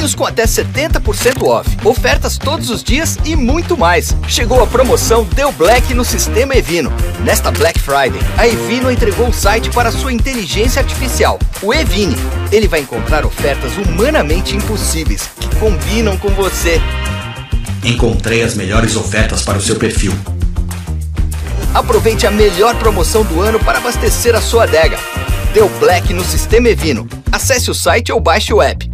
vinhos com até 70% off, ofertas todos os dias e muito mais. Chegou a promoção Deu Black no sistema Evino. Nesta Black Friday, a Evino entregou o site para sua inteligência artificial, o Evini. Ele vai encontrar ofertas humanamente impossíveis que combinam com você. Encontrei as melhores ofertas para o seu perfil. Aproveite a melhor promoção do ano para abastecer a sua adega. Deu Black no sistema Evino. Acesse o site ou baixe o app.